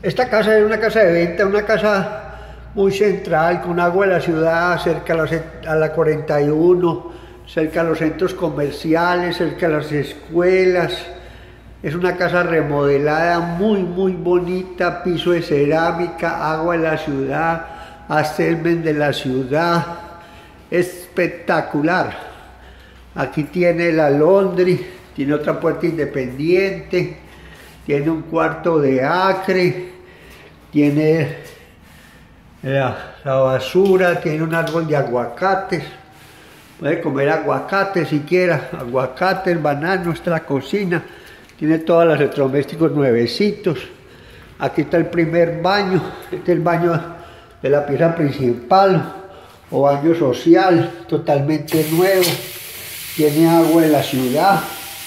Esta casa es una casa de venta, una casa muy central, con agua de la ciudad, cerca a la 41, cerca a los centros comerciales, cerca a las escuelas. Es una casa remodelada, muy bonita, piso de cerámica, agua de la ciudad, acelmen de la ciudad, espectacular. Aquí tiene la laundry, tiene otra puerta independiente, tiene un cuarto de acre, tiene la basura, tiene un árbol de aguacates, puede comer aguacates si quiera, aguacates, bananos, está la cocina, tiene todos los electrodomésticos nuevecitos. Aquí está el primer baño, este es el baño de la pieza principal o baño social, totalmente nuevo, tiene agua de la ciudad.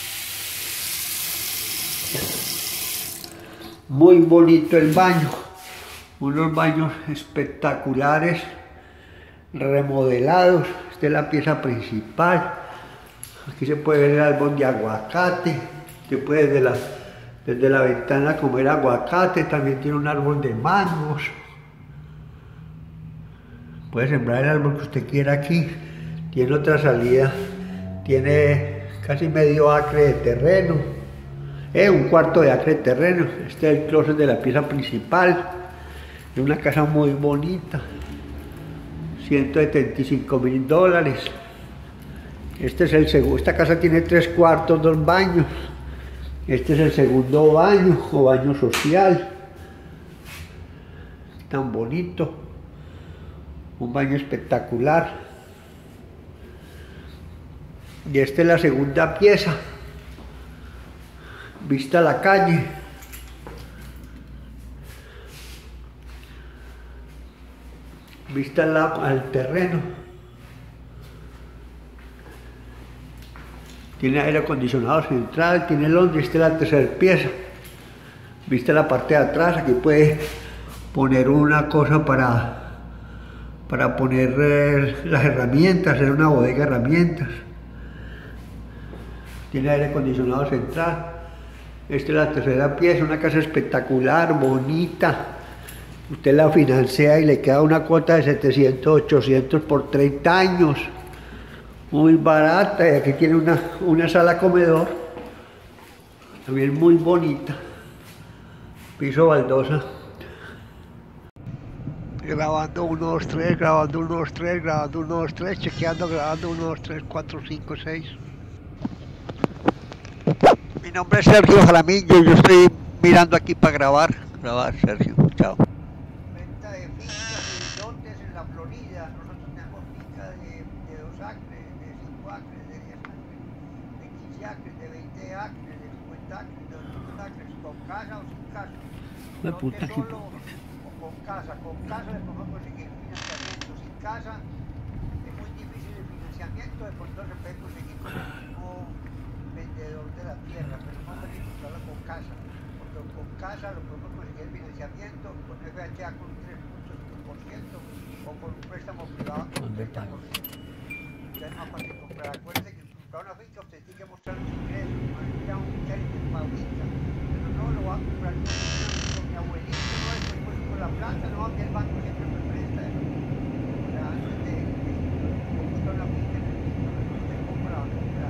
Muy bonito el baño, unos baños espectaculares, remodelados. Esta es la pieza principal. Aquí se puede ver el árbol de aguacate, se puede desde la ventana comer aguacate, también tiene un árbol de mangos. Puede sembrar el árbol que usted quiera aquí. Tiene otra salida, tiene casi medio acre de terreno. Un cuarto de acre de terreno. Este es el closet de la pieza principal. Es una casa muy bonita. $175.000. Este es el segundo. Esta casa tiene 3 cuartos, 2 baños. Este es el segundo baño o baño social. Tan bonito. Un baño espectacular. Y esta es la segunda pieza. Vista a la calle. Vista al terreno. Tiene aire acondicionado central, tiene laundry. Esta es la tercera pieza. Vista la parte de atrás. Aquí puede poner una cosa para poner las herramientas, hacer una bodega de herramientas. Tiene aire acondicionado central. Esta es la tercera pieza, una casa espectacular, bonita. Usted la financia y le queda una cuota de 700, 800 por 30 años. Muy barata. Y aquí tiene una sala comedor, también muy bonita. Piso baldosa. Grabando 1, 2, 3, grabando 1, 2, 3, grabando 1, 2, 3, chequeando, grabando 1, 2, 3, 4, 5, 6. Mi nombre es Sergio Jaramillo, yo estoy mirando aquí para grabar, Sergio, chao. Venta de fincas y lotes en la Florida. Nosotros tenemos fincas de 2 acres, de 5 acres, de 10 acres, de 15 acres, de 20 acres, de 50 acres, de 200 acres, con casa o sin casa. La puta que solo o con casa le podemos conseguir financiamiento, sin casa es muy difícil el financiamiento, de pronto se puede conseguir con el mismo vendedor de la tierra, pero no hay que encontrarlo con casa, porque con casa lo podemos conseguir el financiamiento con FHA con un 3.5% o con un préstamo privado con un 30%. Ya es más fácil comprar. Acuérdense que comprar una finca usted tiene que mostrar los ingresos, no un crédito para finca, pero no lo va a comprar con mi abuelito, no después con la plata, no, a mí el banco siempre me presta eso. O sea, antes de buscar una finca, usted compra la finca.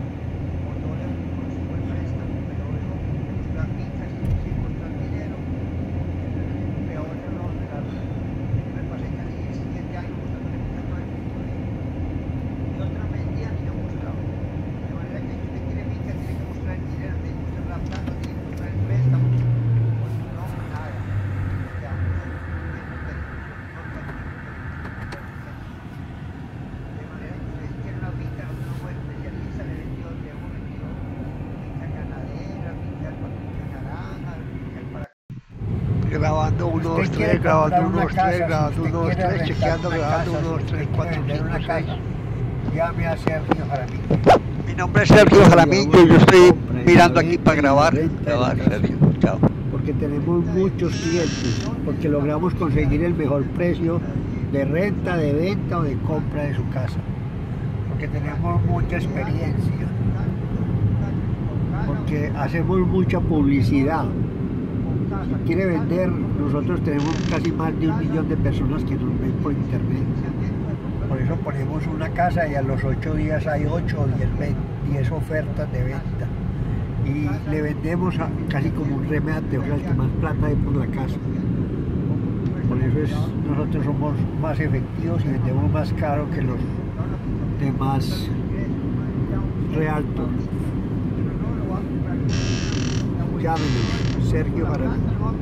Grabando 1, 2, 3, grabando 1, 2, 3, grabando 1, 2, 3, chequeando, grabando 1, 2, 3, 4, 5, 6. Llame a Sergio Jaramillo. Mi nombre es Sergio Jaramillo, yo estoy mirando aquí para grabar, Sergio, chao. Porque tenemos muchos clientes, porque logramos conseguir el mejor precio de renta, de venta o de compra de su casa. Porque tenemos mucha experiencia. Porque hacemos mucha publicidad. quiere vender, nosotros tenemos casi más de 1 millón de personas que nos ven por internet. Por eso ponemos una casa y a los 8 días hay 8 o 10 ofertas de venta. Y le vendemos casi como un remate, o sea, el que más plata hay por la casa. Por eso nosotros somos más efectivos y vendemos más caro que los demás realtor. Llámenos, Sergio Jaramillo.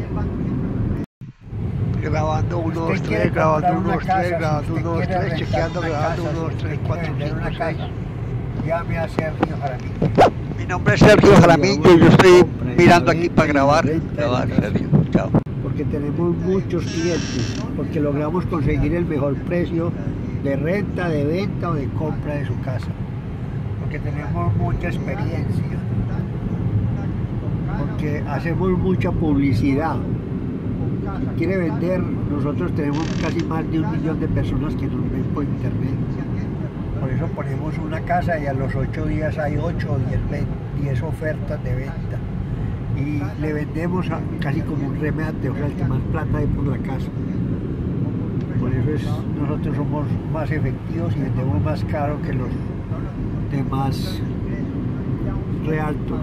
Grabando 1, 2, 3, grabando 1, 2, 3, grabando 1, 2, 3, chequeando, grabando 1, 2, 3, 4, 5, 6. Llame a Sergio Jaramillo. Mi nombre es Sergio Jaramillo y yo estoy mirando aquí para grabar, Sergio, chao. Porque tenemos muchos clientes, porque logramos conseguir el mejor precio de renta, de venta o de compra de su casa. Porque tenemos mucha experiencia, porque hacemos mucha publicidad. Si quiere vender, nosotros tenemos casi más de 1 millón de personas que nos ven por internet. Por eso ponemos una casa y a los 8 días hay 8 o 10 ofertas de venta. Y le vendemos casi como un remate, o sea, el que más plata hay por la casa. Por eso nosotros somos más efectivos y vendemos más caro que los demás realtor.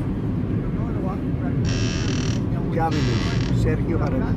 Llámenos, Sergio Jaramillo.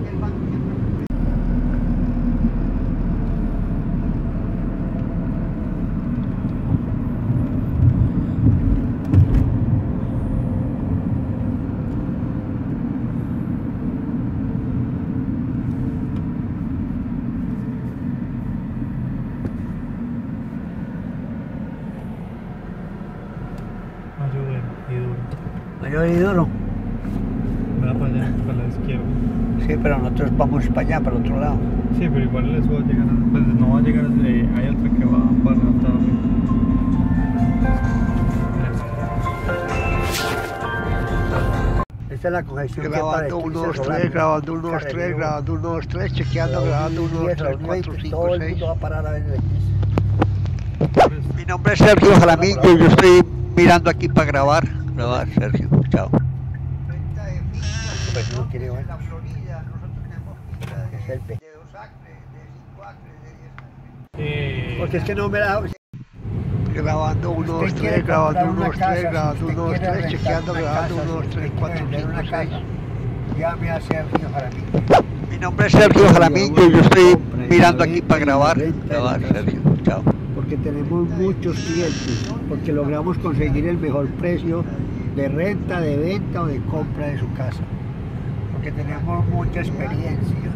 Mayor y duro. Va para allá, para la izquierda. Sí, pero nosotros vamos para allá, para el otro lado. Sí, pero igual eso va a llegar, pues no va a llegar, hay otra que va para atrás. Esta es la conexión Grabando 1, 2, 3, grabando 1, 2, 3, grabando 1, 2, 3, chequeando, grabando 1, 2, 3, 4, 5, 6. Todo el mundo va a parar a ver el Mi nombre es Sergio Jaramillo y yo estoy mirando aquí para grabar, Sergio, chao. Pues no quiere ver. La Florida, nosotros tenemos pista Es el de 2 acres, de 5 acres, de 10 acres. Porque es que no me da. Grabando 1, 2, 3, grabando 1, 2, 3, grabando 1, 2, 3, chequeando, grabando 1, 2, 3, 4, 5, 6. Llame a Sergio Jaramillo. Mi nombre es Sergio Jaramillo y yo estoy mirando aquí para grabar, Sergio, chao. Porque tenemos muchos clientes, porque logramos conseguir el mejor precio de renta, de venta o de compra de su casa. Porque tenemos mucha experiencia,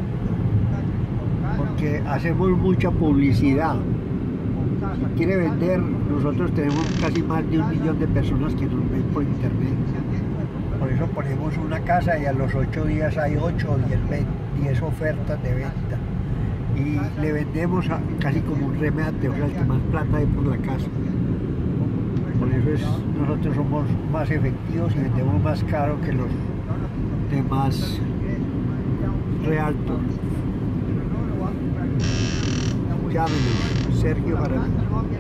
porque hacemos mucha publicidad. Si quiere vender, nosotros tenemos casi más de 1 millón de personas que nos ven por internet. Por eso ponemos una casa y a los 8 días hay 8 o 10 ofertas de venta. Y le vendemos casi como un remate, o sea, el que más plata hay por la casa. Por eso nosotros somos más efectivos y vendemos más caro que los demás realtor. Llámenos, Sergio Jaramillo.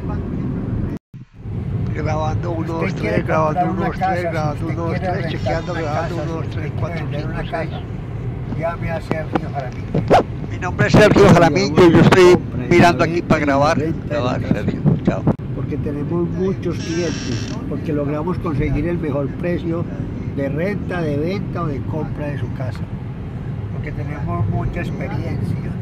Grabando 1, 2, 3, grabando 1, 2, 3, grabando 1, 2, 3, chequeando, grabando 1, 2, 3, 4, 5, 6. Llame a Sergio Jaramillo. Mi nombre es Sergio Jaramillo y yo estoy mirando aquí para grabar, Sergio, chao. Porque tenemos muchos clientes, porque logramos conseguir el mejor precio de renta, de venta o de compra de su casa. Porque tenemos mucha experiencia,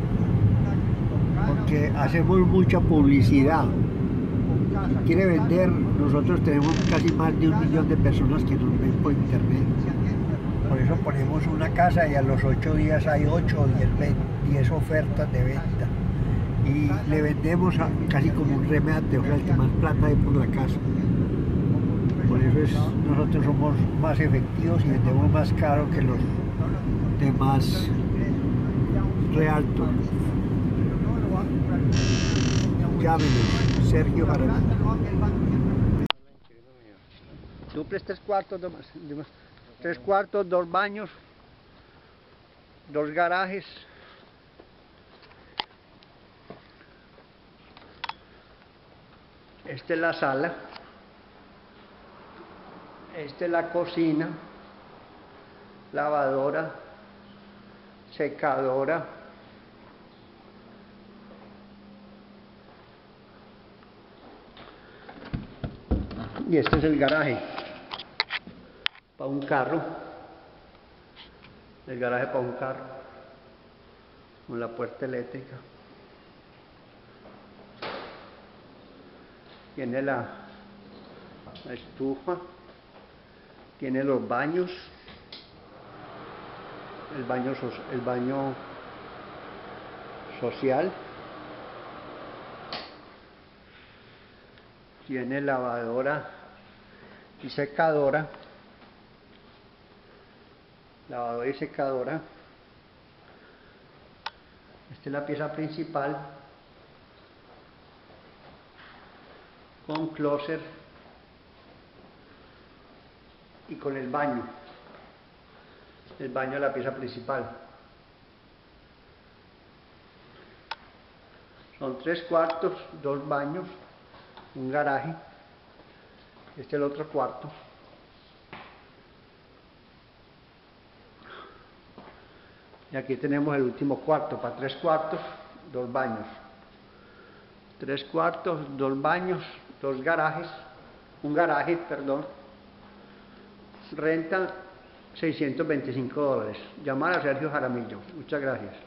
porque hacemos mucha publicidad. Si quiere vender, nosotros tenemos casi más de 1 millón de personas que nos ven por internet. Por eso ponemos una casa y a los 8 días hay 8 o 10 ofertas de venta. Y le vendemos casi como un remate, o sea, el que más plata hay por la casa. Por eso nosotros somos más efectivos y vendemos más caro que los demás realtor. Llámenos, Sergio Jaramillo. Duples 3 cuartos, 3 cuartos, 2 baños, 2 garajes. Esta es la sala. Esta es la cocina, lavadora, secadora, y este es el garaje para un carro, el garaje para un carro con la puerta eléctrica. Tiene la estufa, tiene los baños, el baño social, tiene lavadora y secadora, esta es la pieza principal con closet y con el baño es la pieza principal. Son 3 cuartos, 2 baños, un garaje, este es el otro cuarto. Y aquí tenemos el último cuarto para 3 cuartos, 2 baños. 3 cuartos, 2 baños, 2 garajes, un garaje, perdón. Renta $625. Llamar a Sergio Jaramillo. Muchas gracias.